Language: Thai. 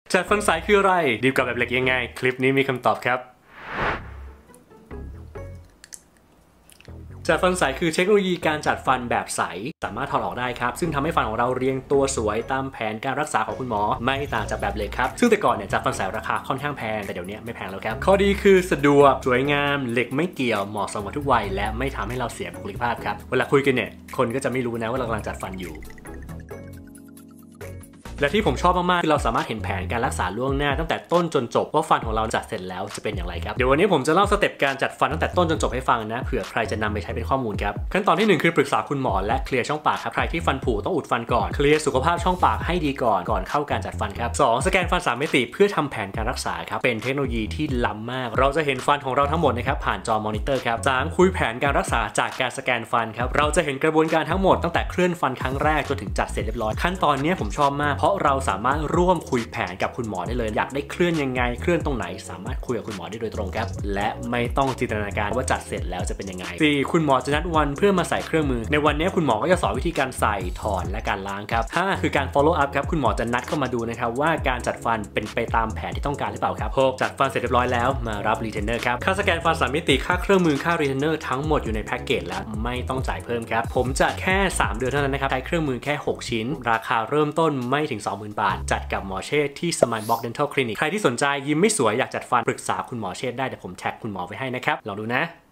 จัดฟันใสคืออะไรดีกว่าแบบเหล็กยังไงคลิปนี้มีคำตอบครับจัดฟันใสคือเทคโนโลยีการจัดฟันแบบใสสามารถถอดออกได้ครับซึ่งทำให้ฟันของเราเรียงตัวสวยตามแผนการรักษาของคุณหมอไม่ต่างจากแบบเหล็กครับซึ่งแต่ก่อนเนี่ยจัดฟันใสราคาค่อนข้างแพงแต่เดี๋ยวนี้ไม่แพงแล้วครับข้อดีคือสะดวกสวยงามเหล็กไม่เกี่ยวเหมาะสมกับทุกวัยและไม่ทำให้เราเสียบุคลิกภาพครับเวลาคุยกันเนี่ยคนก็จะไม่รู้นะว่าเรากำลังจัดฟันอยู่และที่ผมชอบมากๆคือเราสามารถเห็นแผนการรักษาล่วงหน้าตั้งแต่ต้นจนจบว่าฟันของเราจัดเสร็จแล้วจะเป็นอย่างไรครับเดี๋ยววันนี้ผมจะเล่าสเต็ปการจัดฟันตั้งแต่ต้นจนจบให้ฟังนะเผื่อใครจะนำไปใช้เป็นข้อมูลครับขั้นตอนที่1คือปรึกษาคุณหมอและเคลียร์ช่องปากครับใครที่ฟันผุต้องอุดฟันก่อนเคลียร์สุขภาพช่องปากให้ดีก่อนเข้าการจัดฟันครับ2สแกนฟัน3มิติเพื่อทำแผนการรักษาครับเป็นเทคโนโลยีที่ล้ำมากเราจะเห็นฟันของเราทั้งหมดนะครับผ่านจอมอนิเตอร์ครับ3คุยแผนการรักษาจากการสแกนฟันครับเราจะเห็นกระบวนการทั้งหมดตั้งแต่เคลื่อนฟันครั้งแรกจนถึงจัดเสร็จเรียบร้อยขั้นตอนนี้ผมชอบมากเพราะเราสามารถร่วมคุยแผนกับคุณหมอได้เลยอยากได้เคลื่อนยังไงเคลื่อนตรงไหนสามารถคุยกับคุณหมอได้โดยตรงครับและไม่ต้องจินตนาการว่าจัดเสร็จแล้วจะเป็นยังไง4คุณหมอจะนัดวันเพื่อมาใส่เครื่องมือในวันนี้คุณหมอก็จะสอนวิธีการใส่ถอดและการล้างครับ5คือการ follow up ครับคุณหมอจะนัดเข้ามาดูนะครับว่าการจัดฟันเป็นไปตามแผนที่ต้องการหรือเปล่าครับ6จัดฟันเสร็จเรียบร้อยแล้วมารับรีเทนเนอร์ครับค่าสแกนฟัน3มิติค่าเครื่องมือค่ารีเทนเนอร์ทั้งหมดอยู่ในแพ็กเกจแล้วไม่ต้องจ่ายเพิ่มครับผมจัดแค่3เดือนเท่านั้นนะครับใช้เครื่องมือแค่6ชิ้นราคาเริ่มต้นไม่ถึง 20,000 บาทจัดกับหมอเชษฐ์ที่ Smile Box Dental Clinic ใครที่สนใจยิ้มไม่สวยอยากจัดฟันปรึกษาคุณหมอเชษฐ์ได้เดี๋ยวผมแท็กคุณหมอไว้ให้นะครับลองดูนะ